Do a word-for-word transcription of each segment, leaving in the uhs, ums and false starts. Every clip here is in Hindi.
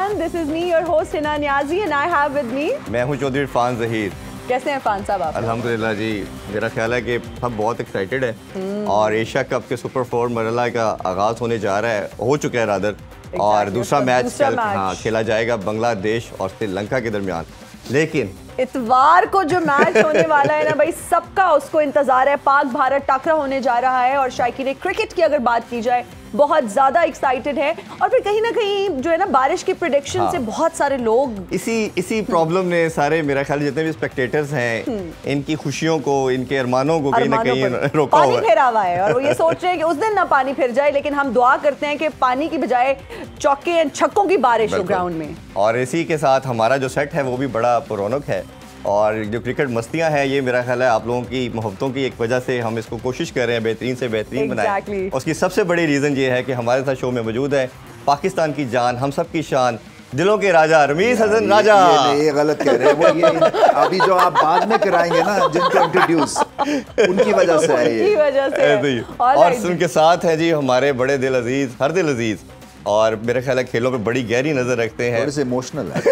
everyone, this is me, your host Hina Niazi, and I have with me. मैं हूँ चौधरी इरफान ज़हीर। कैसे हैं इरफान साहब आप? अल्हम्दुलिल्लाह जी, मेरा ख्याल है कि सब बहुत एक्साइटेड है और एशिया कप के सुपर फोर मरहला का आगाज़ होने जा रहा है, हो चुका है रादर exactly. और दूसरा मैच हाँ खेला जाएगा बांग्लादेश और श्रीलंका के दरमियान। लेकिन इतवार को जो मैच होने वाला है ना भाई, सबका उसको इंतजार है। पाक भारत टकरा होने जा रहा है और शायकीन क्रिकेट की अगर बात की जाए बहुत ज्यादा एक्साइटेड है। और फिर कहीं ना कहीं जो है ना बारिश की प्रेडिक्शन हाँ। से बहुत सारे लोग इसी इसी प्रॉब्लम ने सारे मेरा ख्याल जितने भी स्पेक्टेटर्स हैं इनकी खुशियों को, इनके अरमानों को कहीं ना कहीं रोका हुआ है, पानी फेरा हुआ है और वो ये सोच रहे हैं कि उस दिन ना पानी फिर जाए, लेकिन हम दुआ करते हैं कि पानी की बजाय चौके एंड छक्कों की बारिश हो ग्राउंड में। और इसी के साथ हमारा जो सेट है वो भी बड़ा पुरौनक है और जो क्रिकेट मस्तियां हैं ये मेरा ख्याल है आप लोगों की मोहब्बतों की एक वजह से हम इसको कोशिश कर रहे हैं बेहतरीन से बेहतरीन exactly. बनाएं। उसकी सबसे बड़ी रीज़न ये है कि हमारे साथ शो में मौजूद है पाकिस्तान की जान, हम सब की शान, दिलों के राजा रमीज हसन राजा। ये, ये गलत कह रहे हैं वो, ये अभी जो आप बाद में कराएंगे ना जिनको इंट्रोड्यूस उनकी वजह से है ये, वजह से। और उनके साथ है जी हमारे बड़े दिल अजीज, हर दिल अजीज, और मेरे ख्याल है खेलों पे बड़ी गहरी नजर रखते हैं, थोड़े से इमोशनल है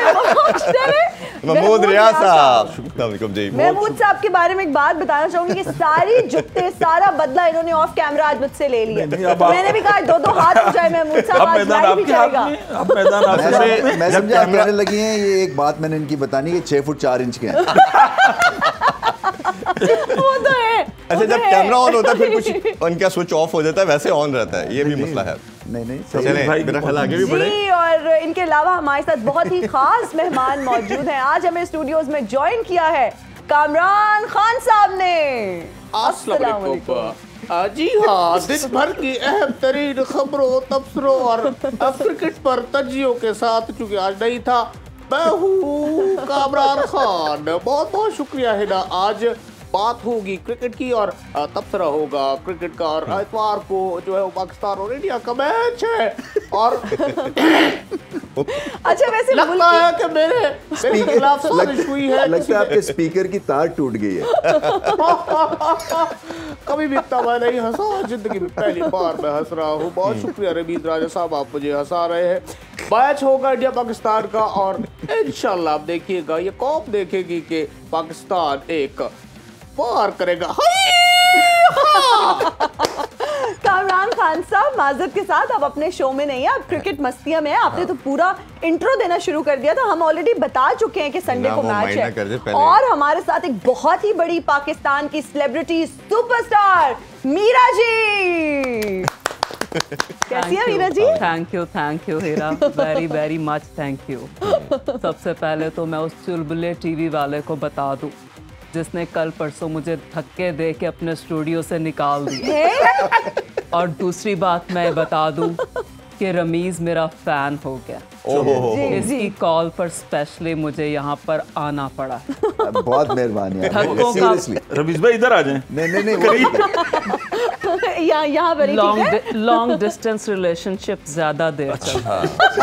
महमूद रियाज साहब। जी महमूद साहब के बारे में एक बात बताना चाहूंगी कि सारी जुत्ते सारा बदला इन्होंने ऑफ कैमरा आज मुझसे ले लिया। मैंने भी कहा दो दो हाथ हो जाए महमूद साहब, आज लाइव भी जाएगा। अब मैदान आपके मैं समझा कहने लगी हैं ये एक बात मैंने इनकी बतानी कि छह फुट चार इंच के हैं। वो तो है। अच्छा जब कैमरा ऑन होता है फिर कुछ उनका स्विच ऑफ हो जाता है, वैसे ऑन रहता है, ये भी मसला है। नहीं नहीं चलें मेरा ख्याल आगे भी बढ़े। जी, और इनके अलावा हमारे साथ बहुत ही खास मेहमान मौजूद हैं। आज हमें स्टूडियोज में ज्वाइन किया है कामरान खान साहब ने। अस्सलाम वालेकुम। जी हाँ, दिन भर की अहम तरीन खबरों, तबसरों और क्रिकेट पर तजियों के साथ, चूंकि आज नहीं था, मैं हूँ कामरान खान। बहुत बहुत शुक्रिया है ना। आज बात होगी क्रिकेट की और तबसरा होगा क्रिकेट का, और इतवार को जो है वो पाकिस्तान और इंडिया का मैच है। और अच्छा वैसे लगता है कि मेरे मेरे खिलाफ साजिश हुई है। लगता है आपके स्पीकर की तार टूट गई है। कभी भी इतना मैं नहीं हंसा, जिंदगी में पहली बार मैं हंस रहा हूँ। बहुत शुक्रिया रमीज राजा साहब, आप मुझे हंसा रहे हैं। मैच होगा इंडिया पाकिस्तान का और इंशाल्लाह आप देखिएगा, ये कौम देखेगी कि पाकिस्तान एक पार करेगा। कामरान खान साहब माजरत के साथ आप अपने शो में नहीं है, आप क्रिकेट मस्तियां में है। आपने तो पूरा इंट्रो देना शुरू कर दिया था। हम ऑलरेडी बता चुके हैं कि संडे को मैच है और हमारे साथ एक बहुत ही बड़ी पाकिस्तान की सेलिब्रिटी सुपरस्टार मीरा जी। कैसी है Meera ji? Thank you thank you Heera, very very much thank you. सबसे पहले तो मैं उस चुलबुले टीवी वाले को बता दूं जिसने कल परसों मुझे धक्के दे के अपने स्टूडियो से निकाल दिया। और दूसरी बात मैं बता दूं कि रमीज मेरा फैन हो गया। इसकी कॉल पर स्पेशली मुझे यहाँ पर आना पड़ा। बहुत मेहरबानी। रमीज भाई इधर आ जाएं। नहीं नहीं नहीं यहाँ यहाँ पर लॉन्ग लॉन्ग डिस्टेंस रिलेशनशिप ज्यादा देर चलता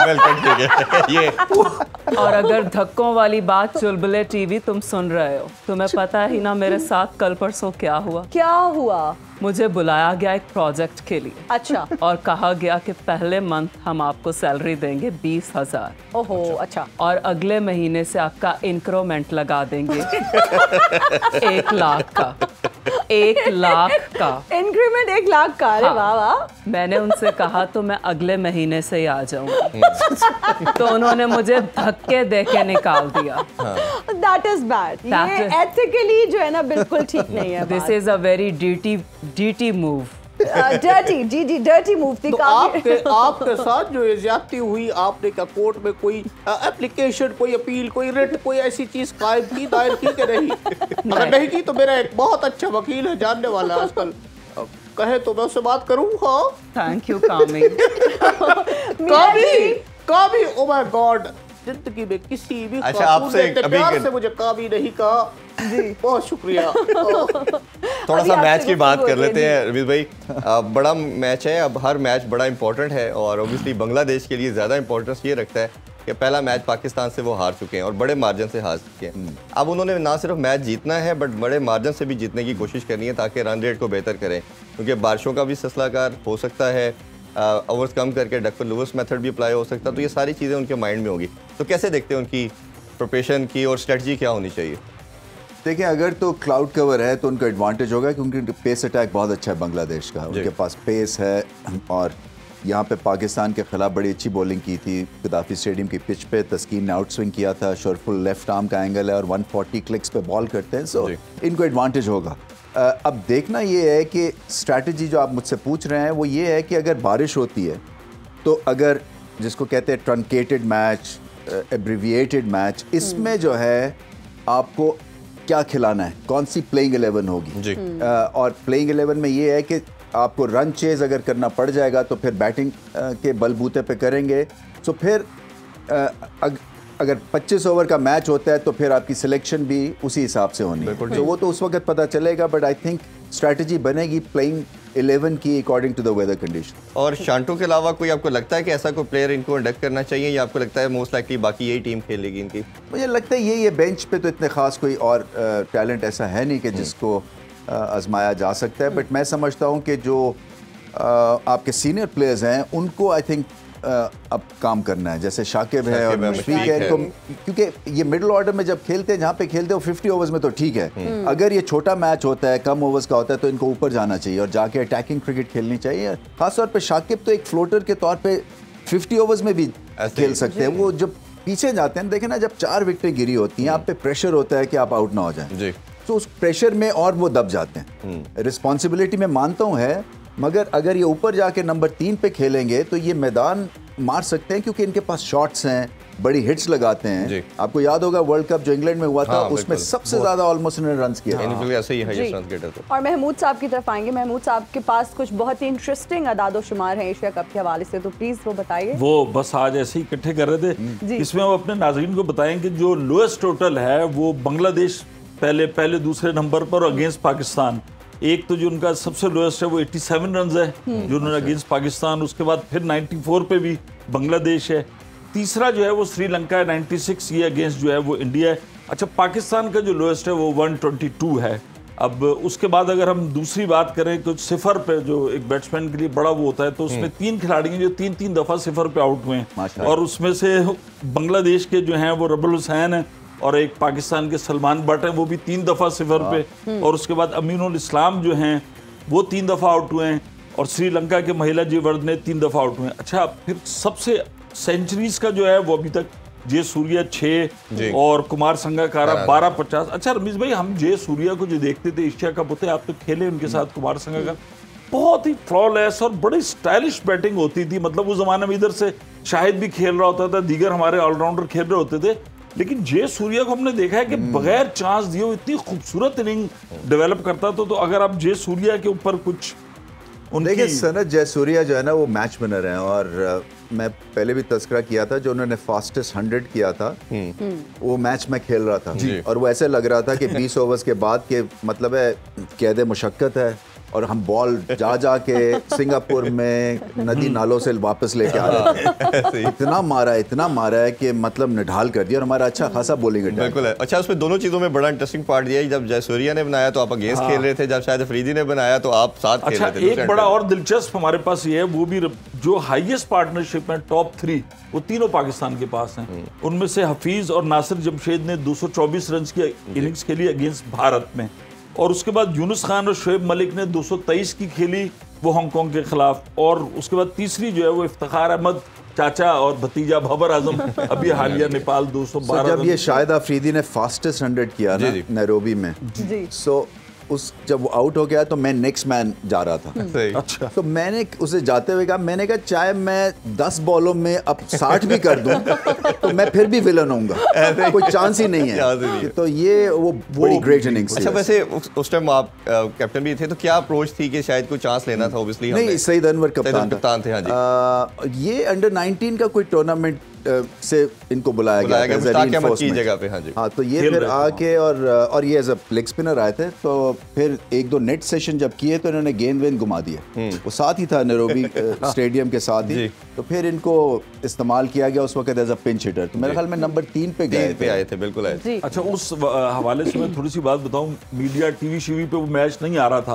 ये। और अगर धक्कों वाली बात चुलबुले टीवी तुम सुन रहे हो, तुम्हें पता ही ना मेरे साथ कल परसों क्या हुआ? क्या हुआ? मुझे बुलाया गया एक प्रोजेक्ट के लिए। अच्छा। और कहा गया कि पहले मंथ हम आपको सैलरी देंगे बीस हजार। ओहो अच्छा। और अगले महीने से आपका इंक्रीमेंट लगा देंगे एक लाख का। एक लाख का इंक्रीमेंट एक लाख का? अरे वाह वाह। मैंने उनसे कहा तो मैं अगले महीने से ही आ जाऊंगा। तो उन्होंने मुझे धक्के दे के निकाल दिया। That is bad. ये एथिकली जो है ना बिल्कुल ठीक नहीं है। This is a very DT DT move. Dirty ji ji dirty move थी। तो आपके आपके साथ जो ये ज्यादती हुई, आपने क्या कोर्ट में कोई एप्लीकेशन, कोई अपील, कोई रिट, कोई ऐसी चीज कायम की, दायर की कि नहीं? अगर नहीं की तो मेरा एक बहुत अच्छा वकील है, जानने वाला है आजकल, कहे तो मैं उससे बात करूँ। हाँ थैंक यू कामिंग। कभी कभी ओ माय गॉड जिंदगी में किसी भी अच्छा आपसे प्यार से मुझे कभी नहीं कहा। जी बहुत शुक्रिया। थोड़ा सा मैच की बात कर लेते हैं रमीज भाई। बड़ा मैच है, अब हर मैच बड़ा इंपॉर्टेंट है और ऑब्वियसली बांग्लादेश के लिए ज़्यादा इंपॉर्टेंस ये रखता है कि पहला मैच पाकिस्तान से वो हार चुके हैं और बड़े मार्जिन से हार चुके हैं। अब उन्होंने ना सिर्फ मैच जीतना है बट बड़े मार्जिन से भी जीतने की कोशिश करनी है ताकि रन रेट को बेहतर करें, क्योंकि बारिशों का भी सिलसिलाकार हो सकता है, ओवर्स कम करके डकवर लुइस मेथड भी अप्लाई हो सकता, तो ये सारी चीज़ें उनके माइंड में होगी। तो कैसे देखते हैं उनकी प्रिपरेशन की और स्ट्रेटजी क्या होनी चाहिए? देखिए, अगर तो क्लाउड कवर है तो उनका एडवांटेज होगा क्योंकि पेस अटैक बहुत अच्छा है बांग्लादेश का, उनके पास पेस है और यहाँ पे पाकिस्तान के खिलाफ बड़ी अच्छी बॉलिंग की थी गद्दाफी स्टेडियम की पिच पे। तस्कीन ने आउट स्विंग किया था, शोरफुल लेफ्ट आर्म का एंगल है और एक सौ चालीस क्लिक्स पे बॉल करते हैं, सो इनको एडवांटेज होगा। अब देखना ये है कि स्ट्रैटेजी जो आप मुझसे पूछ रहे हैं वो ये है कि अगर बारिश होती है तो अगर जिसको कहते हैं ट्रंकेटेड मैच, एब्रीविएटेड मैच, इसमें जो है आपको क्या खिलाना है, कौन सी प्लेइंग इलेवन होगी जी। और प्लेइंग इलेवन में ये है कि आपको रन चेज अगर करना पड़ जाएगा तो फिर बैटिंग के बलबूते पे करेंगे। तो फिर अगर पच्चीस ओवर का मैच होता है तो फिर आपकी सिलेक्शन भी उसी हिसाब से होनी है, तो वो तो उस वक्त पता चलेगा। बट आई थिंक स्ट्रैटेजी बनेगी प्लेइंग इलेवन की according to the weather condition. और शांटो के अलावा कोई आपको लगता है कि ऐसा कोई प्लेयर इनको इंडक्ट करना चाहिए, या आपको लगता है मोस्ट लाइकली बाकी यही टीम खेलेगी इनकी? मुझे लगता है ये ये बेंच पे तो इतने खास कोई और टैलेंट ऐसा है नहीं कि जिसको आजमाया जा सकता है। बट मैं समझता हूँ कि जो आपके सीनियर प्लेयर्स हैं उनको आई थिंक अब काम करना है, जैसे शाकिब है और मुशफीक है, तो क्योंकि ये मिडिल ऑर्डर में जब खेलते हैं, जहाँ पे खेलते हो फिफ्टी ओवर्स में तो ठीक है, अगर ये छोटा मैच होता है, कम ओवर्स का होता है, तो इनको ऊपर जाना चाहिए और जाके अटैकिंग क्रिकेट खेलनी चाहिए। खासतौर पे शाकिब तो एक फ्लोटर के तौर पे फिफ्टी ओवर्स में भी खेल सकते हैं। वो जब पीछे जाते हैं, देखें ना, जब चार विकेटें गिरी होती हैं, आप पे प्रेशर होता है कि आप आउट ना हो जाएं, तो उस प्रेशर में और वो दब जाते हैं। रिस्पॉन्सिबिलिटी में मानता हूँ है, मगर अगर ये ऊपर जाके नंबर तीन पे खेलेंगे तो ये मैदान मार सकते हैं क्योंकि इनके पास शॉट्स हैं, बड़ी हिट्स लगाते हैं। आपको याद होगा वर्ल्ड कप जो इंग्लैंड में हुआ था, हाँ, उसमें सबसे ज्यादा ऑलमोस्ट इन्होंने रन्स किए। हाँ। ऐसे ही हाईएस्ट रन गेटर तो। और महमूद साहब की तरफ आएंगे। महमूद साहब के पास कुछ बहुत ही इंटरेस्टिंग अदादो शुमार हैं एशिया कप के हवाले से, तो प्लीज वो बताइए। वो बस आज ऐसे ही इकट्ठे कर रहे थे, इसमें वो अपने नाज़रीन को बताएं कि जो लोएस्ट टोटल है वो बांग्लादेश पहले पहले दूसरे नंबर पर अगेंस्ट पाकिस्तान। एक तो जो उनका सबसे लोएस्ट है वो सत्तासी रन है जो उन्होंने अगेंस्ट पाकिस्तान, उसके बाद फिर चौरानवे पे भी बांग्लादेश है, तीसरा जो है वो श्रीलंका है छियानवे, ये अगेंस्ट जो है वो इंडिया है। अच्छा, पाकिस्तान का जो लोएस्ट है वो एक सौ बाईस है। अब उसके बाद अगर हम दूसरी बात करें तो सिफर पे जो एक बैट्समैन के लिए बड़ा वो होता है, तो उसमें तीन खिलाड़ी हैं जो तीन तीन दफा सिफर पे आउट हुए हैं, और उसमें से बांग्लादेश के जो हैं वो रबुल हुसैन है और एक पाकिस्तान के सलमान बट हैं, वो भी तीन दफा सिफर पे, और उसके बाद अमीनुल इस्लाम जो हैं वो तीन दफा आउट हुए हैं, और श्रीलंका के महिला जीवर्धने तीन दफा आउट हुए हैं। अच्छा, फिर सबसे सेंचुरीज का जो है वो अभी तक जय सूर्या छः और कुमार संगकारा बारह पचास। अच्छा रमीज भाई, हम जय सूर्या को जो देखते थे एशिया कप होते, आप तो खेले उनके साथ, कुमार संगकारा बहुत ही फ्लॉलेस और बड़ी स्टाइलिश बैटिंग होती थी। मतलब उस जमाने में इधर से शाहिद भी खेल रहा होता था, दीगर हमारे ऑलराउंडर खेल रहे होते थे, लेकिन जय सूर्या को हमने देखा है कि बगैर चांस दिए वो इतनी खूबसूरत इनिंग डेवलप करता था। तो अगर आप जय सूर्या के ऊपर कुछ देखिए, सनत जयसूर्या जो है ना वो मैच विनर हैं, और मैं पहले भी तस्करा किया था, जो उन्होंने फास्टेस्ट हंड्रेड किया था वो मैच में खेल रहा था, और वो ऐसे लग रहा था कि बीस ओवर्स के बाद के मतलब है कैद मुशक्कत है, और हम बॉल जा जा के सिंगापुर में नदी नालों से वापस लेके आ रहे थे। इतना मारा है इतना मारा है कि मतलब निढाल कर दिया, और हमारा अच्छा खासा बॉलिंग अटैक। बिल्कुल है। अच्छा, उसमें दोनों चीज़ों में बड़ा इंटरेस्टिंग पार्ट दिया है, जब जयसूर्या ने बनाया तो आप अगेंस्ट खेल रहे थे, जब शायद अफरीदी ने बनाया तो आप साथ खेल रहे थे। एक बड़ा और दिलचस्प हमारे पास ये है, वो भी जो हाईएस्ट पार्टनरशिप है टॉप थ्री, वो तीनों पाकिस्तान के पास हैं। उनमें से हफीज और नासिर जमशेद ने दो सौ चौबीस रन की इनिंग्स खेली अगेंस्ट भारत में, और उसके बाद यूनुस खान और शोएब मलिक ने दो सौ तेईस की खेली वो हांगकांग के खिलाफ, और उसके बाद तीसरी जो है वो इफ्तिखार अहमद चाचा और भतीजा बाबर आजम अभी हालिया नेपाल दो सौ बारह। जब ये शाहिद अफरीदी ने फास्टेस्ट हंड्रेड किया ना नैरोबी में, सो उस जब वो आउट हो गया तो मैं नेक्स्ट मैन जा रहा था। अच्छा, तो मैंने उसे जाते हुए कहा, मैंने कहा चाहे मैं दस बॉलों में अब साठ भी कर दूं तो मैं फिर भी विलन होऊंगा, कोई चांस ही नहीं है। तो ये वो बड़ी ग्रेट इनिंग्स। अच्छा, वैसे उस टाइम आप कैप्टन भी थे, तो क्या अप्रोच थी कि शायद कोई चांस लेना था? ऑब्वियसली नहीं, सईद अनवर कप्तान कप्तान थे। हाँ जी, ये अंडर नाइनटीन का कोई टूर्नामेंट से इनको बुलाया गया था की जगह पे। हाँ जी, हाँ, तो ये फिर आके और और ये एज अ लेग स्पिनर आए थे, तो फिर एक दो नेट सेशन जब किए तो इन्होंने गेंद वेंद घुमा दिए, वो साथ ही था नैरोबी स्टेडियम के साथ ही, तो फिर इनको इस्तेमाल किया गया उस वक्त एज अ पिंच हिटर। तो मेरे ख्याल में नंबर तीन पे गए पे आए थे। बिल्कुल आए। अच्छा, उस हवाले से मैं थोड़ी सी बात बताऊं, मीडिया टीवी शीवी पे वो मैच नहीं आ रहा था,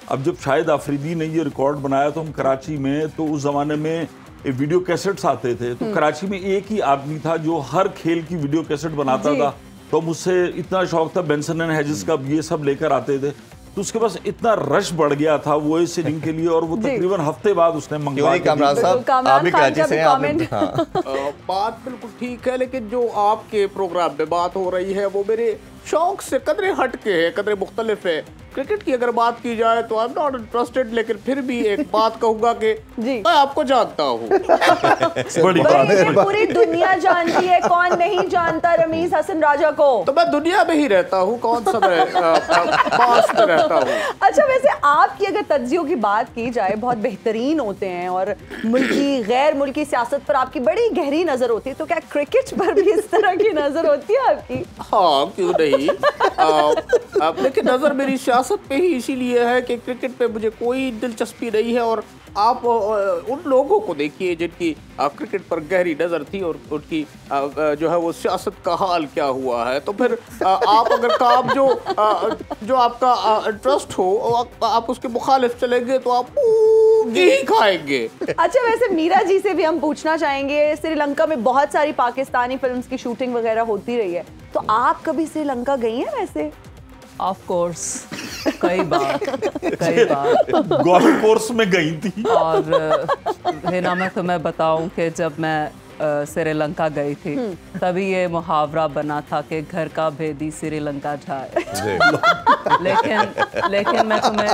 अब जब शाहिद आफरीदी ने ये रिकॉर्ड बनाया तो हम कराची में, तो उस जमाने में वीडियो कैसेट्स आते थे, तो कराची में एक ही आदमी था जो हर खेल की वीडियो कैसेट बनाता था। तो मुझसे इतना शौक था, बेंसन एंड हेजेस का ये सब लेकर आते थे, तो उसके पास इतना रश बढ़ गया था वो इस सीलिंग के लिए, और वो तकरीबन हफ्ते बाद उसने मंगवा दी। कामरान साहब, आप भी कराची से हैं, आपने बात बिल्कुल ठीक है, लेकिन जो आपके प्रोग्राम में बात हो रही है वो मेरे शौक से कदरे हट के है, कदरे मुख्तलिफ है। क्रिकेट की अगर बात की जाए तो आई एम नॉट इंटरेस्टेड, लेकिन फिर भी एक बात कहूंगा कि मैं आपको जानता हूँ। बड़ी बात है, पूरी दुनिया जानती है, कौन नहीं जानता रमीज हसन राजा को। तो मैं दुनिया में ही रहता हूँ, कौन सा मैं पास में रहता हूँ। अच्छा, वैसे आपकी अगर तज्जियों की बात की जाए, बहुत बेहतरीन होते हैं और मुल्की गैर मुल्की सियासत पर आपकी बड़ी गहरी नजर होती है, तो क्या क्रिकेट पर भी इस तरह की नजर होती है आपकी? हाँ, क्यों नहीं। आ, लेकिन नजर मेरी सियासत पे ही इसीलिए है कि क्रिकेट पे मुझे कोई दिलचस्पी नहीं है, और आप उन लोगों को देखिए जिनकी क्रिकेट पर गहरी नज़र थी और उनकी जो है वो सियासत का हाल क्या हुआ है। तो फिर आप अगर काम जो जो आपका इंटरेस्ट हो आप उसके मुखालिफ चलेंगे तो आप ही खाएंगे। अच्छा, वैसे मीरा जी से भी हम पूछना चाहेंगे, श्रीलंका में बहुत सारी पाकिस्तानी फिल्म्स की शूटिंग वगैरह होती रही है, तो आप कभी श्रीलंका गई हैं वैसे? ऑफ कोर्स, कई बार कई बार गोल्फ कोर्स में गई थी। और हिना, मैं तुम्हें बताऊं कि जब मैं श्रीलंका गई थी तभी ये मुहावरा बना था कि घर का भेदी श्रीलंका जाए। लेकिन लेकिन मैं तुम्हें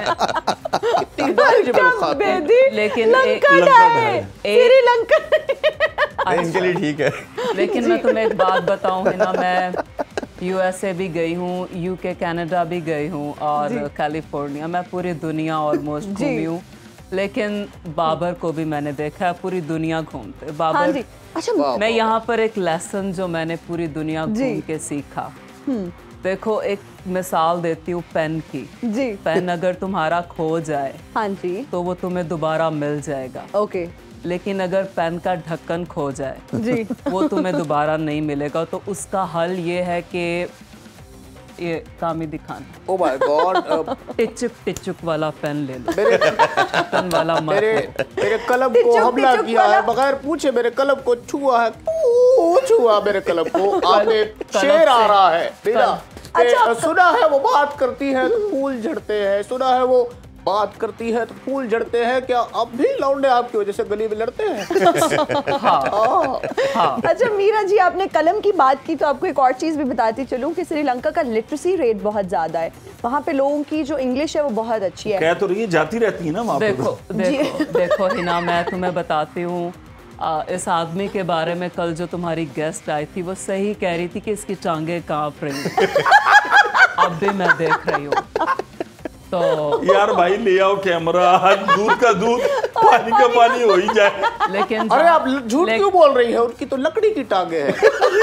लेकिन श्रीलंका इनके लिए ठीक है। लेकिन मैं तुम्हें एक बात बताऊं हिना, मैं यूएसए भी गई हूँ, यूके कनाडा भी गई हूँ, और कैलिफोर्निया, मैं पूरी दुनिया ऑलमोस्ट घूमी हूँ। लेकिन बाबर को भी मैंने देखा है, पूरी दुनिया घूमते बाबर। हाँ जी। अच्छा, मैं यहाँ पर एक लेसन जो मैंने पूरी दुनिया घूम के सीखा, देखो एक मिसाल देती हूँ पेन की। जी। पेन अगर तुम्हारा खो जाए, हाँ जी, तो वो तुम्हें दोबारा मिल जाएगा। ओके। लेकिन अगर पेन का ढक्कन खो जाए जी, वो तुम्हें दोबारा नहीं मिलेगा। तो उसका हल ये है कि ये कामी दिखाना। ओह माय गॉड, टिचुक टिचुक वाला पेन ले लो, मेरे ढक्कन वाला मत। मेरे मेरे कलम को हमला किया है बगैर पूछे, मेरे कलम को छुआ है, छुआ मेरे कलम को। आपने शेर आ रहा है मेरा। अच्छा, सुना है वो बात करती है तो फूल झड़ते हैं, सुना है वो बात करती है तो फूल झड़ते हैं। क्या अब भी लौंडे आपकी वजह से गली में लड़ते हैं? हाँ, हाँ। अच्छा मीरा जी, आपने कलम की बात की तो आपको एक और चीज़ भी बताती चलूं कि श्रीलंका का लिटरेसी रेट बहुत ज़्यादा है। वहाँ पे लोगों की जो इंग्लिश है वो बहुत अच्छी है। कह तो रही है, जाती रहती है ना वहाँ पे। देखो देखो देखो हिना, मैं तुम्हें बताती हूँ, इस आदमी के बारे में कल जो तुम्हारी गेस्ट आई थी वो सही कह रही थी कि इसकी टांगे कांप रही। अब भी मैं देख रही हूँ। तो यार भाई ले आओ कैमरा, दूध का दूध पानी का पानी हो ही जाए। लेकिन अरे आप झूठ क्यों बोल रही है? उनकी तो लकड़ी की टांगे हैं।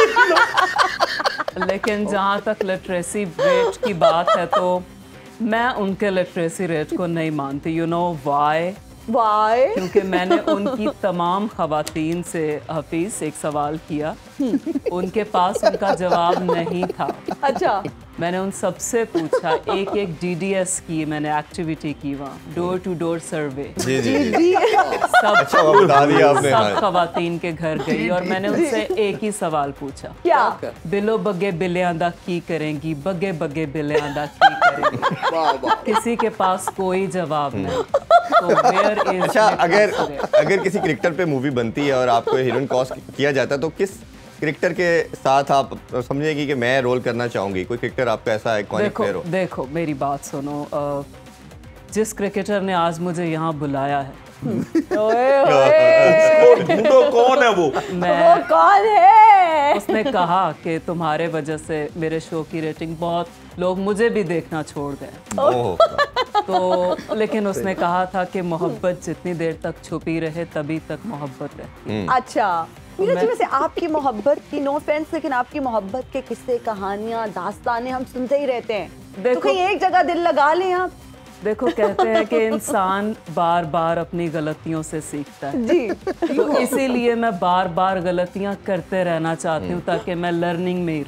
लेकिन जहाँ तक लिटरेसी रेट की बात है तो मैं उनके लिटरेसी रेट को नहीं मानती। You know why? व्हाई? क्योंकि मैंने उनकी तमाम खवातीन से हफीज एक सवाल किया, उनके पास उनका जवाब नहीं था। अच्छा। मैंने उन सबसे पूछा, एक एक डीडीएस की मैंने एक्टिविटी की वहाँ, डोर टू डोर सर्वे। जी जी जी। सब अच्छा बता दिया आपने। सब खवातीन के घर गई और मैंने उनसे एक ही सवाल पूछा, क्या? बिलो बगे बिलियां दा की करेंगी, बगे बगे बिलियां दा की करेंगी। किसी के पास कोई जवाब नहीं। तो वेयर इज? अच्छा, अगर अगर किसी क्रिकेटर पे मूवी बनती है और आपको हीरोइन कास्ट किया जाता है तो किस क्रिकेटर के साथ आप समझेगी कि मैं रोल करना चाहूंगी? कोई क्रिकेटर आपका ऐसा आइकॉनिक प्लेयर हो? देखो मेरी बात सुनो, जिस क्रिकेटर ने आज मुझे यहाँ बुलाया है, ओए ओए, ढूंढो कौन है वो? मैं वो कौन है? उसने कहा कि तुम्हारे वजह से मेरे शो की रेटिंग, बहुत लोग मुझे भी देखना छोड़ गए। तो लेकिन उसने कहा था कि मोहब्बत जितनी देर तक छुपी रहे तभी तक मोहब्बत है। अच्छा मीरा जी, वैसे आपकी मोहब्बत की, नो ऑफेंस, लेकिन आपकी मोहब्बत के किस्से, कहानियां, दास्तानें हम सुनते ही रहते हैं। देखो, तो कहीं एक जगह दिल लगा लें आप। देखो कहते हैं कि इंसान बार बार अपनी गलतियों से सीखता है जी। तो इसीलिए मैं बार बार गलतियां करते रहना चाहती हूँ ताकि मैं लर्निंग में ही रहूँ।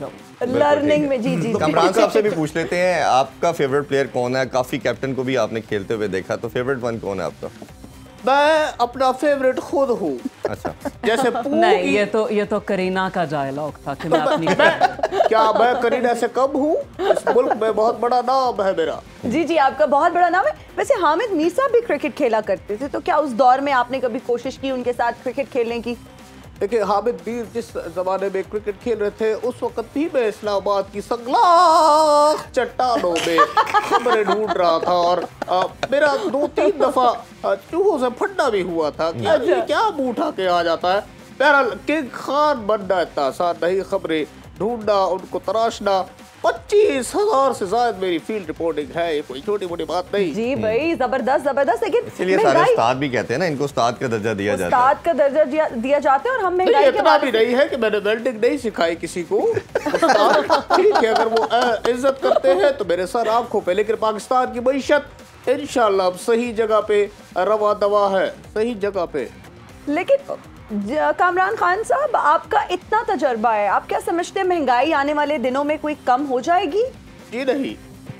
लर्निंग में। जी जी कमरान साहब से भी पूछ लेते हैं, आपका फेवरेट प्लेयर कौन है? काफी कैप्टन को भी आपने खेलते हुए देखा, तो फेवरेट वन कौन है आपका? मैं अपना फेवरेट खुद हूँ। अच्छा, जैसे नहीं, ये तो ये तो करीना का डायलॉग था कि मैं अपनी मैं, क्या मैं करीना से कम हूँ? इस मुल्क में बहुत बड़ा नाम है मेरा। जी जी, आपका बहुत बड़ा नाम है। वैसे हामिद मीर साहब भी क्रिकेट खेला करते थे, तो क्या उस दौर में आपने कभी कोशिश की उनके साथ क्रिकेट खेलने की? देखिए, हामिद मीर जिस जमाने में क्रिकेट खेल रहे थे, उस वक्त भी मैं इस्लामाबाद की संगलाख चट्टानों में खबरें ढूंढ रहा था और आ, मेरा दो तीन दफा चूहों से फटना भी हुआ था कि ये क्या मुंह उठा के आ जाता है। बहरहाल, किंग खान बनना इतना आसान नहीं, खबरें ढूंढना, उनको तराशना। पच्चीस हजार से ज्यादा मेरी फील्ड रिपोर्टिंग है, ये कोई छोटी मोटी बात नहीं। जी भाई, जबरदस्त जबरदस्त। लेकिन इसलिए सारे उस्ताद भी कहते हैं ना, इनको उस्ताद का दर्जा दिया जाता है। उस्ताद का दर्जा दिया, दिया जाता है। और हम महंगाई के इतना भी नहीं है कि मैंने वेल्डिंग नहीं सिखाई किसी को। ठीक है, अगर वो इज्जत करते हैं तो मेरे सर आंखों पे, लेकिन पाकिस्तान की मईशत इंशाल्लाह अब सही जगह पे रवा दवा है, सही जगह पे। लेकिन कामरान खान साहब, आपका इतना तजर्बा है, आप क्या समझते हैं महंगाई आने वाले दिनों में कोई कम हो जाएगी? जी नहीं।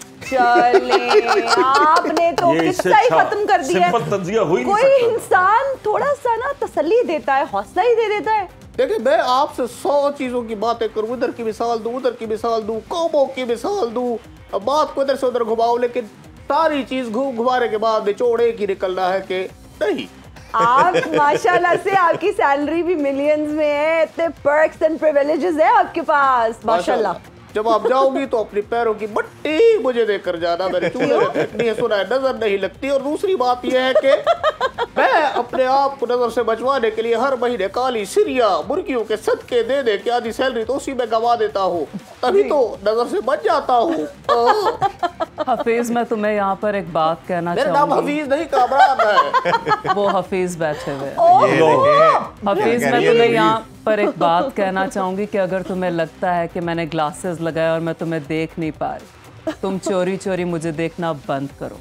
चले, आपने तो किस्सा ही खत्म कर दिया है। कोई इंसान थोड़ा सा ना तसल्ली देता है, हौसला ही दे देता है। देखिए, मैं आपसे सौ चीजों की बातें करूं, इधर की मिसाल दूं, उधर की मिसाल दूं, कौमों की मिसाल दूं, बात को इधर से उधर घुमाऊं, लेकिन सारी चीज घूम घुमाने के बाद निचोड़ एक ही निकलना है कि नहीं। आप माशाल्लाह से, आपकी सैलरी भी मिलियंस में है, इतने पर्क्स एंड प्रिविलेजेस है आपके पास, माशाल्लाह। जब आप जाओगी तो अपनी पैरों की मट्टी मुझे देकर जाना, मैंने चूल्हे में फेंकनी है, सुना है, नजर नहीं लगती। और दूसरी बात यह है कि मैं अपने आप को नजर से बचवाने के लिए हर महीने काली सिरिया मुर्गियों के सदके दे दे के आधी सैलरी तो उसी में गवा देता हूँ, तभी तो नजर से बच जाता हूँ। हफीज, मैं तुम्हें यहाँ पर एक बात कहना मेरा नाम हफीज नहीं, कामरान है। वो हफीज बैठे हुए। हफीज, मैं तुम्हें यहाँ पर एक बात कहना चाहूंगी कि अगर तुम्हें लगता है कि मैंने ग्लासेस लगाए और मैं तुम्हें देख नहीं पा रही, तुम चोरी चोरी मुझे देखना बंद करो।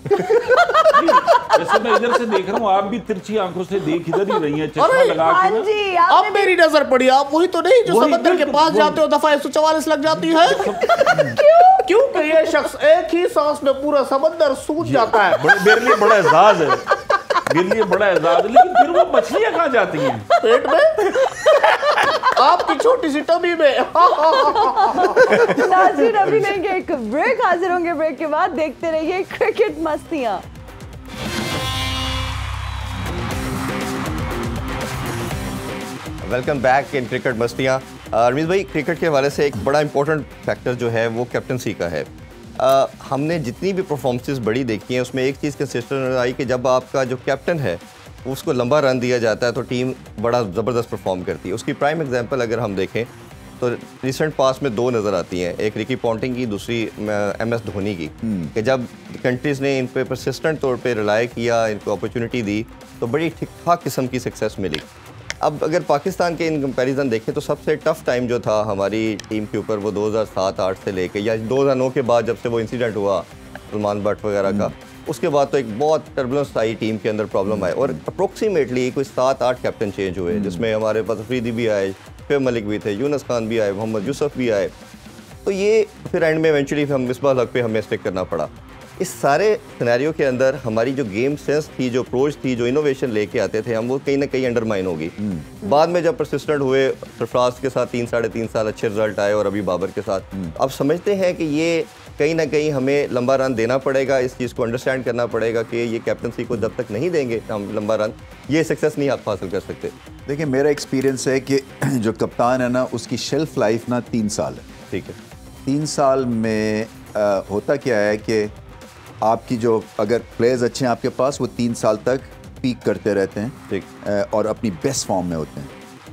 वैसे मैं इधर से देख रहा हूँ, आप भी तिरछी आंखों से देख इधर ही रही हैं, चश्मा लगा के ना। अब मेरी नजर पड़ी, आप वही तो नहीं जो समंदर के पास जाते हो, दफा एक सौ चौवालीस लग जाती है। क्यों? क्योंकि ये शख्स एक ही सांस में पूरा समंदर सूझ जाता है। मेरे लिए बड़ा एजाज है, मेरे लिए बड़ा एजाज है। लेकिन फिर वो मछलियां कहाँ जाती हैं? पेट में, आपकी छोटी सी टमी में। नाज़रीन, अभी लेंगे एक ब्रेक, हाजिर होंगे ब्रेक के बाद। देखते रहिए cricket Mastiyan. Welcome back in cricket Mastiyan. Rameez भाई, क्रिकेट के हवाले से एक बड़ा इंपॉर्टेंट फैक्टर जो है वो कैप्टनसी का है। आ, हमने जितनी भी परफॉर्मेंसेस बड़ी देखी हैं, उसमें एक चीज़ कंसिस्टेंट आई कि जब आपका जो कैप्टन है उसको लंबा रन दिया जाता है तो टीम बड़ा ज़बरदस्त परफॉर्म करती है। उसकी प्राइम एग्जांपल अगर हम देखें तो रिसेंट पास में दो नज़र आती हैं, एक रिकी पॉन्टिंग की, दूसरी एम एस धोनी की, कि जब कंट्रीज़ ने इन पे परसिस्टेंट तौर पे रिलाई किया, इनको अपॉर्चुनिटी दी, तो बड़ी ठीक ठाक किस्म की सक्सेस मिली। अब अगर पाकिस्तान के इन कंपैरिजन देखें तो सबसे टफ टाइम जो था हमारी टीम के ऊपर वो दो हज़ार सात आठ से लेके, या दो हज़ार नौ के बाद जब से वो इंसिडेंट हुआ सलमान भट्ट वगैरह का, उसके बाद तो एक बहुत टर्बुलेंस आई टीम के अंदर, प्रॉब्लम आए, और अप्रोक्सीमेटली कोई सात आठ कैप्टन चेंज हुए, जिसमें हमारे पास अफरीदी भी आए, फिर मलिक भी थे, यूनुस खान भी आए, मोहम्मद यूसुफ भी आए, तो ये फिर एंड में इवेंचुअली हम मिसबाह हक पे हमें स्टिक करना पड़ा। इस सारे सिनेरियो के अंदर हमारी जो गेम सेंस थी, जो अप्रोच थी, जो इनोवेशन लेके आते थे हम, वो कहीं ना कहीं अंडरमाइन होगी। बाद में जब परसिस्टेंट हुए, सरफराज के साथ तीन साढ़े तीन साल अच्छे रिजल्ट आए, और अभी बाबर के साथ, अब समझते हैं कि ये कहीं ना कहीं हमें लंबा रन देना पड़ेगा। इस चीज़ को अंडरस्टैंड करना पड़ेगा कि ये कैप्टनसी को जब तक नहीं देंगे हम लंबा रन, ये सक्सेस नहीं आप हासिल कर सकते। देखिए, मेरा एक्सपीरियंस है कि जो कप्तान है ना, उसकी शेल्फ लाइफ ना तीन साल है। ठीक है, तीन साल में आ, होता क्या है कि आपकी जो अगर प्लेयर्स अच्छे हैं आपके पास, वो तीन साल तक पीक करते रहते हैं, ठीक, और अपनी बेस्ट फॉर्म में होते हैं।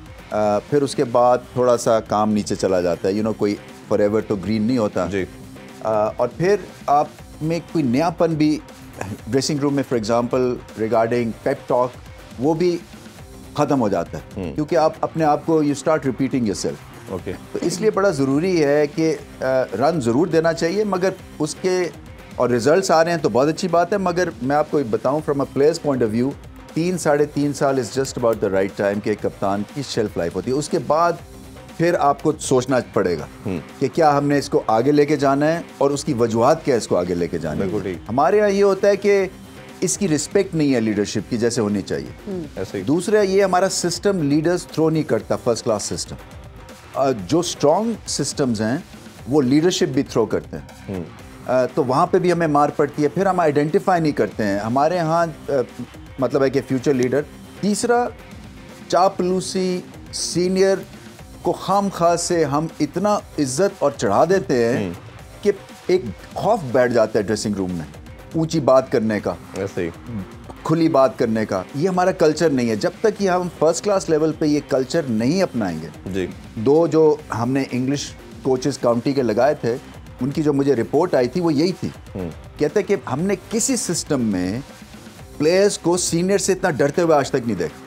आ, फिर उसके बाद थोड़ा सा काम नीचे चला जाता है, यू नो, कोई फॉरएवर तो ग्रीन नहीं होता जी। आ, और फिर आप में कोई नयापन भी ड्रेसिंग रूम में, for example regarding pep talk, वो भी ख़त्म हो जाता है, क्योंकि आप अपने आप को you start repeating yourself. Okay, तो इसलिए बड़ा ज़रूरी है कि रन ज़रूर देना चाहिए, मगर उसके और रिजल्ट्स आ रहे हैं तो बहुत अच्छी बात है, मगर मैं आपको बताऊं from a player's point of view, तीन साढ़े तीन साल is just about the right time के कप्तान की शेल्फ लाइफ होती है। उसके बाद फिर आपको सोचना पड़ेगा कि क्या हमने इसको आगे लेके जाना है और उसकी वजूहात क्या है इसको आगे लेके जाना है। हमारे यहाँ ये होता है कि इसकी रिस्पेक्ट नहीं है लीडरशिप की जैसे होनी चाहिए। ऐसे दूसरा ये हमारा सिस्टम लीडर्स थ्रो नहीं करता, फर्स्ट क्लास सिस्टम। जो स्ट्रॉन्ग सिस्टम्स हैं वो लीडरशिप भी थ्रो करते हैं, तो वहाँ पे भी हमें मार पड़ती है। फिर हम आइडेंटिफाई नहीं करते हैं हमारे यहाँ, मतलब है कि फ्यूचर लीडर। तीसरा चापलूसी, सीनियर को खाम खास से हम इतना इज्जत और चढ़ा देते हैं कि एक खौफ बैठ जाता है ड्रेसिंग रूम में ऊंची बात करने का, ऐसे ही खुली बात करने का। ये हमारा कल्चर नहीं है। जब तक कि हम फर्स्ट क्लास लेवल पे ये कल्चर नहीं अपनाएंगे जी। दो जो हमने इंग्लिश कोचेस काउंटी के लगाए थे, उनकी जो मुझे रिपोर्ट आई थी वो यही थी, कहते कि हमने किसी सिस्टम में प्लेयर्स को सीनियर से इतना डरते हुए आज तक नहीं देखा।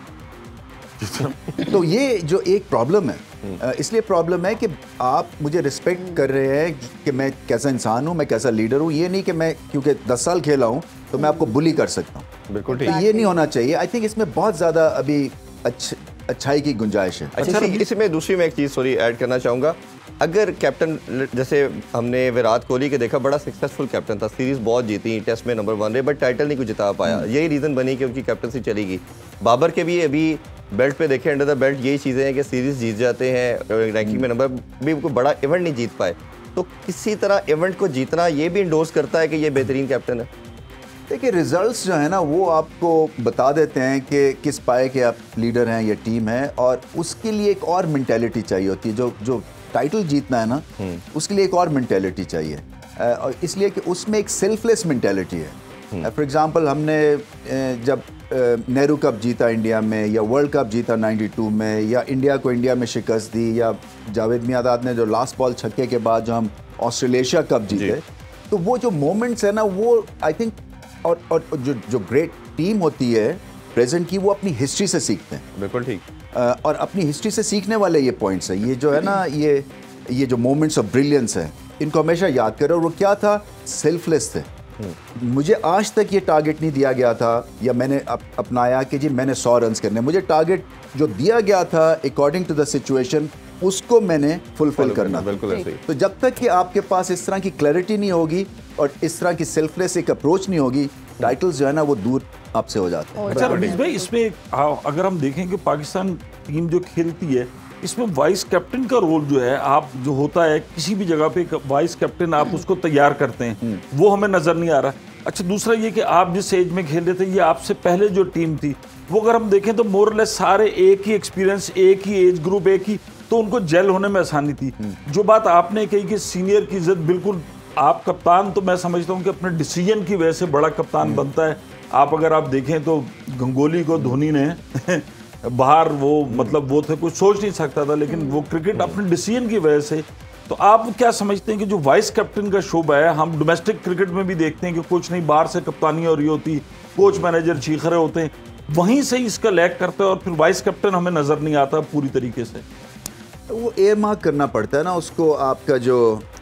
तो ये जो एक प्रॉब्लम है, इसलिए प्रॉब्लम है कि आप मुझे रिस्पेक्ट कर रहे हैं कि मैं कैसा इंसान हूँ, मैं कैसा लीडर हूँ। ये नहीं कि मैं क्योंकि दस साल खेला हूँ तो मैं आपको बुली कर सकता हूँ। बिल्कुल ठीक, ये नहीं होना चाहिए। आई थिंक इसमें बहुत ज़्यादा अभी अच्छ, अच्छाई की गुंजाइश है। अच्छा, इसमें दूसरी मैं एक चीज़ सॉरी ऐड करना चाहूँगा। अगर कैप्टन, जैसे हमने विराट कोहली के देखा, बड़ा सक्सेसफुल कैप्टन था, सीरीज बहुत जीती, टेस्ट में नंबर वन रहे, बट टाइटल नहीं कुछ जिता पाया। यही रीज़न बनी कि उनकी कैप्टनसी चली गई। बाबर के भी अभी बेल्ट पे देखें, अंडर द बेल्ट यही चीज़ें हैं कि सीरीज जीत जाते हैं, रैंकिंग में नंबर भी, कोई बड़ा इवेंट नहीं जीत पाए। तो किसी तरह इवेंट को जीतना ये भी इंडोर्स करता है कि ये बेहतरीन कैप्टन है। देखिए रिजल्ट्स जो है ना वो आपको बता देते हैं कि किस पाए के आप लीडर हैं या टीम है, और उसके लिए एक और मेंटालिटी चाहिए होती है। जो जो टाइटल जीतना है ना, उसके लिए एक और मेंटालिटी चाहिए, और इसलिए कि उसमें एक सेल्फलेस मेंटालिटी है। फॉर एग्जांपल हमने जब नेहरू कप जीता इंडिया में, या वर्ल्ड कप जीता बानवे में, या इंडिया को इंडिया में शिकस्त दी, या जावेद मियांदाद ने जो लास्ट बॉल छक्के के बाद जो हम ऑस्ट्रेलेशिया कप जीते, तो वो जो मोमेंट्स है ना वो आई थिंक, और और जो जो ग्रेट टीम होती है प्रेजेंट की, वो अपनी हिस्ट्री से सीखते हैं। बिल्कुल ठीक। और अपनी हिस्ट्री से सीखने वाले ये पॉइंट्स हैं, ये जो है ना, ये ये जो मोमेंट्स ऑफ ब्रिलियंस हैं, इनको हमेशा याद करो। और वो क्या था, सेल्फलेस थे। मुझे आज तक ये टारगेट नहीं दिया गया था, या मैंने अप, अपनाया कि जी मैंने सौ रन करने। मुझे टारगेट जो दिया गया था अकॉर्डिंग टू द सिचुएशन, उसको मैंने फुलफिल करना। बिल्कुल ऐसे ही। तो जब तक कि आपके पास इस तरह की क्लैरिटी नहीं होगी और इस तरह की सेल्फलेस एक अप्रोच नहीं होगी, टाइटल्स जो है ना वो दूर आपसे हो जाते हैं। अच्छा रमीज भाई, इसमें अगर हम देखें कि पाकिस्तान टीम जो खेलती है, इसमें वाइस कैप्टन का रोल जो है, आप जो होता है किसी भी जगह पे वाइस कैप्टन आप उसको तैयार करते हैं, वो हमें नजर नहीं आ रहा। अच्छा, दूसरा ये कि आप जिस एज में खेल रहे थे, ये आपसे पहले जो टीम थी, वो अगर हम देखें तो मोरलेस सारे एक ही एक्सपीरियंस, एक ही एज ग्रुप, एक ही, तो उनको जेल होने में आसानी थी। जो बात आपने कही कि सीनियर की इज्जत, बिल्कुल आप कप्तान, तो मैं समझता हूँ कि अपने डिसीजन की वजह से बड़ा कप्तान बनता है। आप अगर आप देखें तो गंगोली को धोनी ने बाहर वो मतलब वो थे, कुछ सोच नहीं सकता था, लेकिन वो क्रिकेट अपने डिसीजन की वजह से। तो आप क्या समझते हैं कि जो वाइस कैप्टन का शोबा है, हम डोमेस्टिक क्रिकेट में भी देखते हैं कि कुछ नहीं, बाहर से कप्तानी हो रही होती, कोच मैनेजर चीख रहे होते हैं, वहीं से इसका लैक करता है और फिर वाइस कैप्टन हमें नजर नहीं आता पूरी तरीके से। वो एयर मार्क करना पड़ता है ना उसको, आपका जो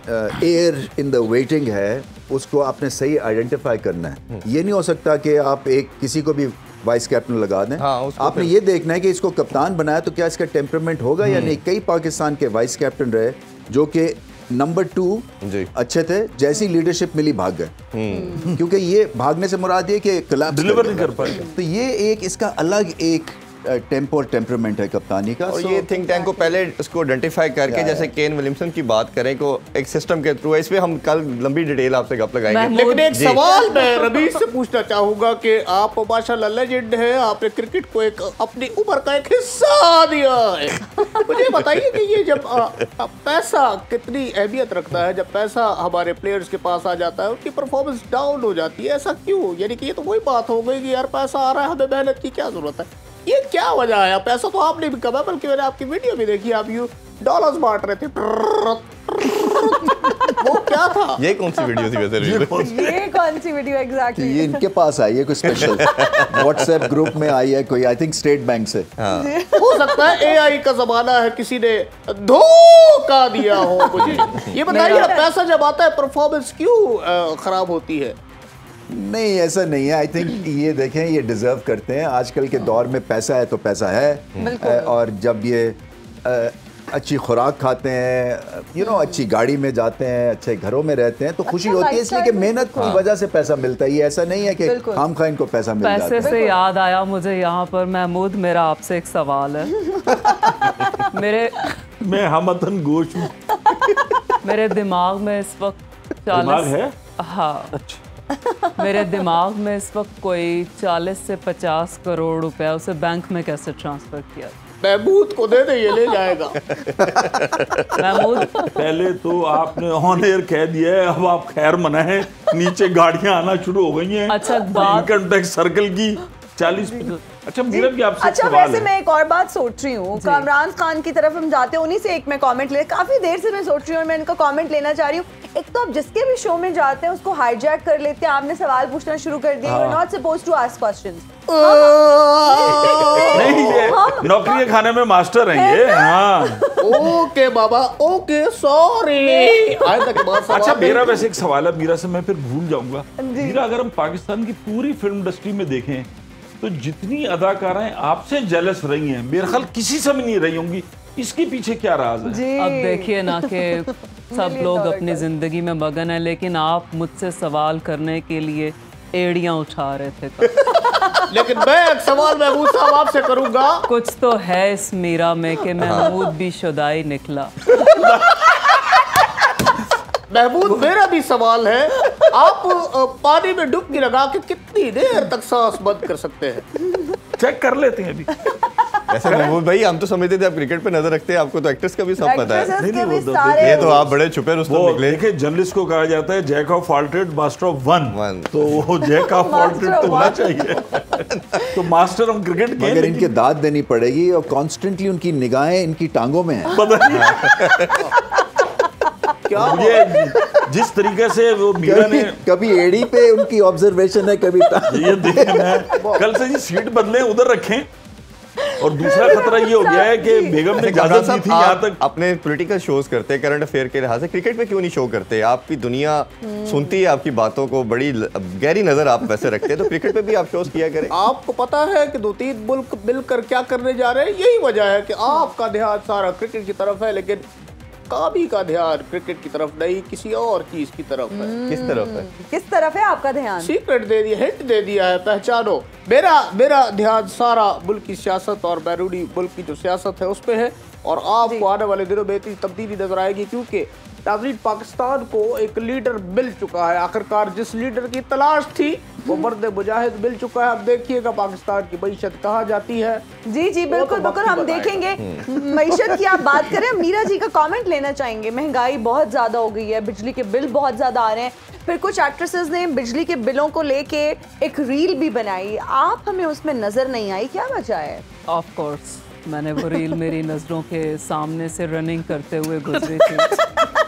एयर इन द वेटिंग है उसको आपने सही आइडेंटिफाई करना है। ये नहीं हो सकता कि आप एक किसी को भी वाइस कैप्टन लगा दें। हाँ, आपने ये देखना है कि इसको कप्तान बनाया तो क्या इसका टेम्परामेंट होगा या नहीं। कई पाकिस्तान के वाइस कैप्टन रहे जो कि नंबर टू अच्छे थे, जैसी लीडरशिप मिली भाग गए, क्योंकि ये भागने से मुराद ये कि कोलैप्स डिलीवर नहीं कर पाए। तो ये एक इसका अलग एक टेम्पो और टेम्परामेंट है कप्तानी का। और ये थिंक टैंक को पहले इसको आइडेंटिफाई करके, जैसे केन विलियमसन की बात करें, को एक सिस्टम के थ्रू है। इसमें हम कल लंबी डिटेल आपसे गप लगाएंगे। लेकिन एक सवाल मैं रमीज से पूछना चाहूंगा कि आप माशाल्लाह लेजेंड है, आपने क्रिकेट को एक अपनी उम्र का एक हिस्सा दिया है। मुझे बताइए कि ये जब आ, आ, पैसा कितनी अहमियत रखता है, जब पैसा हमारे प्लेयर्स के पास आ जाता है उनकी परफॉर्मेंस डाउन हो जाती है, ऐसा क्यों? यानी कि ये तो वही बात हो गई कि यार पैसा आ रहा है, हमें मेहनत की क्या जरूरत है। ये क्या वजह है? पैसा तो आपने भी कमाया, बल्कि मैंने आपकी वीडियो भी देखी, आप यू डॉलर्स बांट रहे थे। वो क्या था? ये कौन सी वीडियो थी वैसे? ये कौन सी वीडियो एग्जैक्टली? ये इनके पास आई है कोई स्पेशल व्हाट्सएप ग्रुप में आई है कोई, आई थिंक स्टेट बैंक से। हाँ। हो सकता है एआई का जमाना है, किसी ने धोखा दिया हो मुझे। ये बताइए, पैसा जब आता है परफॉर्मेंस क्यों खराब होती है? नहीं, ऐसा नहीं है। आई थिंक ये देखें, ये डिजर्व करते हैं। आजकल के दौर में पैसा है तो पैसा है, और जब ये अच्छी खुराक खाते हैं, यू नो अच्छी गाड़ी में जाते हैं, अच्छे घरों में रहते हैं, तो खुशी अच्छा होती है इसलिए कि मेहनत की वजह से पैसा मिलता है। ये ऐसा नहीं है कि खाम खा इनको पैसा मिल जाता है। पैसे से याद आया मुझे यहाँ पर महमूद, मेरा आपसे एक सवाल है। मेरे मैं हमतन गोश हूँ। मेरे दिमाग में इस वक्त दिमाग है? हाँ, मेरे दिमाग में इस वक्त कोई चालीस से पचास करोड़ रुपया उसे बैंक में कैसे ट्रांसफर किया? महमूद को दे दे, ये ले जाएगा। महमूद, पहले तो आपने ऑन एयर कह दिया है, अब आप खैर मनाएं, नीचे गाड़ियां आना शुरू हो गई हैं। अच्छा, बात इनकम टैक्स सर्कल की चालीस। अच्छा मीरा भी आपसे अच्छा, वैसे मैं एक और बात सोच रही हूँ, कामरान खान की तरफ हम जाते हैं, उन्हीं से एक मैं कमेंट ले, काफी देर से मैं सोच रही हूँ और मैं इनका कमेंट लेना चाह रही हूँ। एक तो आप जिसके भी शो में जाते हैं उसको हाईजैक कर लेते हैं, आपने सवाल पूछना शुरू कर दिया, you are not supposed to ask questions. नहीं, ये नौकरी खाने में मास्टर हैं ये। हाँ, ओके बाबा, ओके, सॉरी। आज तक बहुत सवाल। अच्छा, मेरा वैसे एक सवाल है मीरा से, मैं फिर भूल जाऊंगा। मीरा, अगर हम पाकिस्तान की पूरी फिल्म इंडस्ट्री में देखें तो जितनी अदाकाराएं आपसे जेलस रही हैं, मेरे ख्याल किसी से भी नहीं रही होंगी। इसके पीछे क्या राज है? अब देखिए ना कि सब लोग अपनी जिंदगी में मगन है, लेकिन आप मुझसे सवाल करने के लिए एड़ियां उठा रहे थे। लेकिन मैं एक सवाल महमूद साहब आपसे करूंगा। कुछ तो है इस मीरा में कि महमूद भी शुदाई निकला। महमूद, मेरा भी सवाल है, आप पानी में डुबकी लगा के कितनी देर तक सांस बंद कर सकते हैं? चेक कर लेते हैं अभी। ऐसा महमूद भाई, हम तो समझते थे आप क्रिकेट पे नजर रखते हैं, आपको तो एक्टर्स का भी सब पता है। नहीं, नहीं, वो ये तो आप बड़े छुपे रुस्तम निकले। देखिए, जर्नलिस्ट को कहा जाता है jack of all trade master of one, one. तो वो जैक ऑफ ऑल ट्रेड तो होना चाहिए। तो मास्टर ऑफ क्रिकेट के, मगर इनके दाद देनी पड़ेगी और कॉन्स्टेंटली उनकी निगाहें इनकी टांगों में हैं। पता नहीं क्या ये जिस तरीके से वो मीरा ने कभी एड़ी पे उनकी ऑब्जर्वेशन है, कभी ये देखें, मैं कल से जी सीट बदले उधर रखें। और दूसरा खतरा ये हो गया है कि बेगम ने इजाजत दी थी यहाँ तक। अपने पॉलिटिकल शोज करते हैं, करंट अफेयर के लिहाज से, क्रिकेट पे क्यों नहीं शो करते? आपकी दुनिया सुनती है आपकी बातों को, बड़ी गहरी नजर आप वैसे रखते हैं, तो क्रिकेट पे भी आप शोज किया करें। आपको पता है कि दो तीन मुल्क मिलकर क्या करने जा रहे हैं? यही वजह है कि आपका ध्यान सारा क्रिकेट की तरफ है, लेकिन काबी का ध्यान क्रिकेट की तरफ नहीं, किसी और चीज की तरफ है। किस तरफ है? किस तरफ है आपका ध्यान? सीक्रेट दे दिया, हिंट दे दिया है, पहचानो। मेरा मेरा ध्यान सारा मुल्क की सियासत और बैरूनी मुल्क की जो सियासत है उस पे है, और आपको आने वाले दिनों में इतनी तब्दीली नजर आएगी, क्योंकि नाज़रीन, पाकिस्तान को एक लीडर मिल चुका है। आखिरकार जिस लीडर की तलाश थी वो मर्द मुजाहिद मिल चुका है। अब देखिएगा पाकिस्तान की मईशत कहाँ जाती है। जी जी बिल्कुल तो बिल्कुल, हम देखेंगे। मईशत की आप बात करें, मीरा जी का कमेंट लेना चाहेंगे। महंगाई बहुत ज़्यादा हो गई है, बिजली के बिल बहुत ज़्यादा आ रहे हैं, फिर कुछ एक्ट्रेसेस ने बिजली के बिलों को लेके एक रील भी बनाई, आप हमें उसमें नज़र नहीं आई, क्या वजह है? ऑफ कोर्स मैंने वो रील मेरी नजरों के सामने से रनिंग करते हुए गुजरी थी।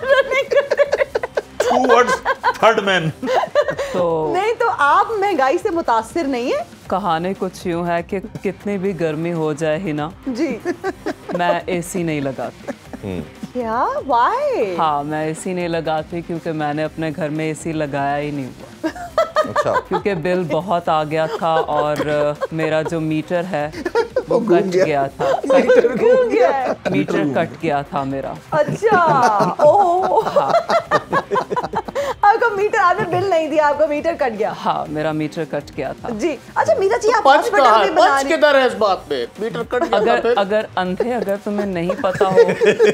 Third man. तो नहीं, तो आप महंगाई से मुतासिर नहीं है? कहानी कुछ यूं है कि कितनी भी गर्मी हो जाए ही ना जी, मैं एसी नहीं लगाती। क्या? वाई? हाँ, मैं एसी नहीं लगाती क्योंकि मैंने अपने घर में एसी लगाया ही नहीं हुआ। अच्छा। क्योंकि बिल बहुत आ गया था और मेरा जो मीटर है वो कट गया था। मीटर घूम गया है? मीटर कट गया था मेरा। अच्छा, ओह। हाँ। आपका मीटर, आपने बिल नहीं दिया, आपका मीटर कट गया? हाँ, मेरा मीटर कट गया था। जी। अच्छा मीरा जी, आप पंच हॉस्पिटल कहाँ में है? बना पंच रही- किधर है इस बात में? मीटर कट गया था अगर फिर? अगर अंधे अगर तुम्हें नहीं पता हो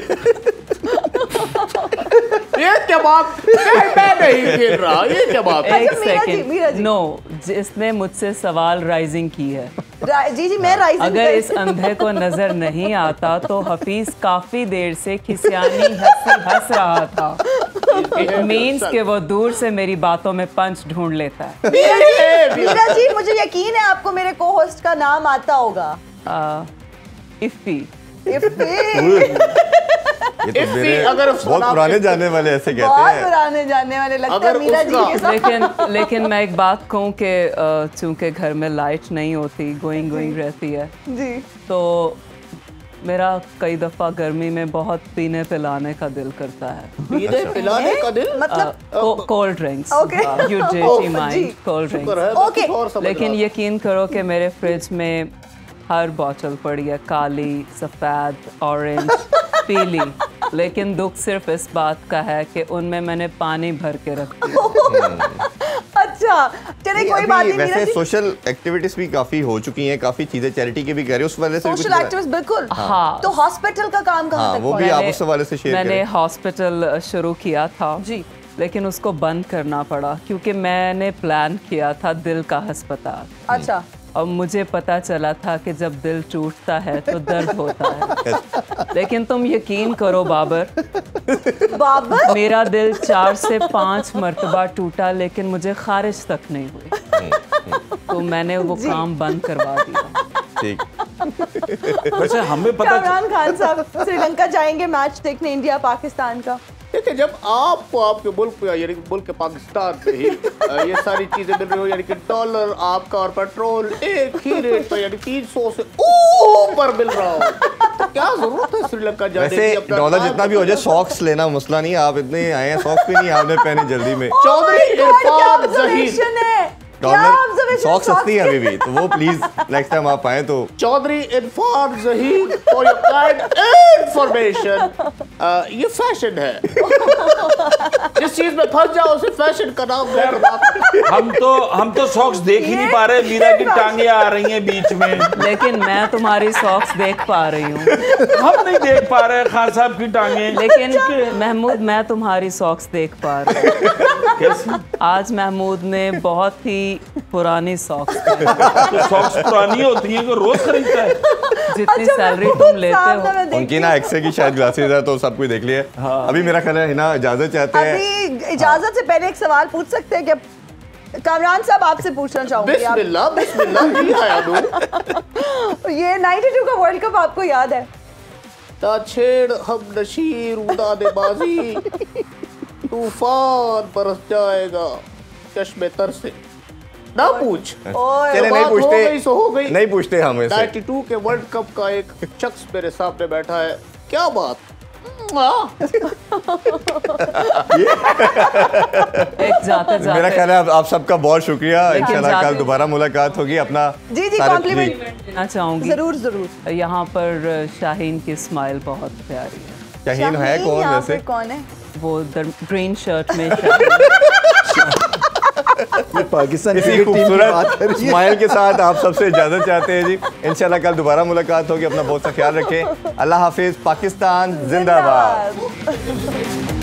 ये क्या बात? मैं नहीं खेल रहा, ये क्या बात है? एक अच्छा, मीरा जी, मीरा सेकंड, जी। नो, जिसने मुझसे सवाल राइजिंग की है, रा- जी जी मैं राइजिंग अगर कर- इस अंधे को नजर नहीं आता तो हफीज काफी देर से खिसियानी हंसी हंस रहा था। इट मीन्स कि वो दूर से मेरी बातों में पंच ढूंढ लेता है। मीरा जी, मीरा जी, मुझे यकीन है आपको मेरे को होस्ट का नाम आता होगा। आ, इफ्फी। इफ्फी। ये तो इफ्फी, मेरे अगर उसका बहुत नाम पुराने इफ्फी- जाने वाले ऐसे कहते बहुत हैं। पुराने जानने वाले लगता है अगर मीरा जी उसका- के साथ। लेकिन लेकिन मैं एक बात कहूँ कि अ, चूंकि घर में लाइट नहीं होती, गोइंग गोइंग रहती है, जी। तो मेरा कई दफ़ा गर्मी में बहुत पीने पिलाने का दिल करता है। पीने पिलाने का दिल? मतलब cold drinks, Okay. You Oh, dirty जी। mind, कोल्ड शुक्र ड्रिंक्स। है, मैं Okay. कुछ और समझ लेकिन रहा था। यकीन करो कि मेरे फ्रिज में हर बोतल पड़ी है, काली, सफ़ेद, ऑरेंज, पी ली, लेकिन दुख सिर्फ इस बात का है कि उनमें मैंने पानी भर के रख दिया। अच्छा चले कोई बात नहीं। वैसे सोशल एक्टिविटीज भी काफी हो चुकी हैं, काफी चीजें चैरिटी की भी कर रहे हैं, उस वजह से सोशल एक्टिविटीज बिल्कुल। हाँ, तो हॉस्पिटल का काम कहाँ तक वो भी आप उस हवाले से शेयर करें। मैंने हॉस्पिटल शुरू किया था जी, लेकिन उसको बंद करना पड़ा क्योंकि मैंने प्लान किया था दिल का अस्पताल। अच्छा। और मुझे पता चला था कि जब दिल टूटता है तो दर्द होता है, लेकिन तुम यकीन करो बाबर, बाबर मेरा दिल चार से पांच मर्तबा टूटा लेकिन मुझे खारिज तक नहीं हुई, तो मैंने वो काम बंद करवा दिया। ठीक। वैसे हमें पता कामरान खान साहब श्रीलंका जाएंगे मैच देखने इंडिया पाकिस्तान का। देखिए, जब आपको आपके मुल्क पे यानी कि मुल्क के पाकिस्तान पे ही ये सारी चीजें मिल रही हो, यानी कि डॉलर आपका और पेट्रोल एक ही रेट पे यानी तीन सौ से ऊपर मिल रहा हो, तो क्या जरूरत है श्रीलंका जाने की? वैसे डॉलर जितना भी हो जाए सॉक्स लेना मसला नहीं है, आप इतने आए हैं, सॉक्स भी नहीं आपने पहने जल्दी में। चौधरी इरफान जहीर डॉलर सॉक्स सस्ती है अभी भी, तो वो प्लीज नेक्स्ट टाइम आप आए तो। Chaudhry Irfan Zaheer for your kind information, ये फैशन है, जिस चीज में फंस जाओ उसे फैशन का नाम दे। हम तो हम तो सॉक्स देख ही नहीं पा रहे, मीरा की टांगे आ रही हैं बीच में, लेकिन मैं तुम्हारी सॉक्स देख पा रही हूँ। हम नहीं देख पा रहे खान साहब की टांगे। लेकिन महमूद मैं तुम्हारी सॉक्स देख पा रही हूँ। कैसे? आज महमूद ने बहुत ही पुरानी सॉक्स तो सॉक्स पुरानी होती हैं, को रोज खरीदता है। जितनी सैलरी तुम लेते हो। उनकी ना एक्से की शायद ग्लासेस है तो सब कुछ देख लिया। हाँ। अभी मेरा ख्याल है ना इजाजत चाहते हैं। अभी इजाजत से पहले एक सवाल पूछ सकते हैं क्या कामरान साहब? आपसे पूछना चाहूंगी। बिस्मिल्लाह बिस्मिल्लाह जी आया दो। ये बानवे का वर्ल्ड कप आपको याद है? ताछेड़ हम नशीर उदादेबाजी, तूफान बरस जाएगा चश्मे तर से। ना पूछ, चले नहीं पूछते, हो गई सो हो गई। नहीं पूछते हम ऐसे। बानवे के वर्ल्ड कप का एक शख्स मेरे सामने बैठा है, क्या बात। एक जाते जाते मेरा ख्याल है आप, आप सबका बहुत शुक्रिया। इंशाल्लाह कल दोबारा मुलाकात होगी। अपना जी जी कॉम्प्लीमेंट देना चाहूंगी। जरूर जरूर। यहाँ पर शाहीन की स्माइल बहुत प्यारी है। शाहीन है कौन वैसे? कौन है वो ग्रीन शर्ट में पाकिस्तान इसी खूबसूरत स्माइल के साथ आप सबसे इजाजत चाहते हैं जी। इंशाल्लाह कल दोबारा मुलाकात होगी। अपना बहुत सा ख्याल रखें। अल्लाह हाफिज। पाकिस्तान जिंदाबाद।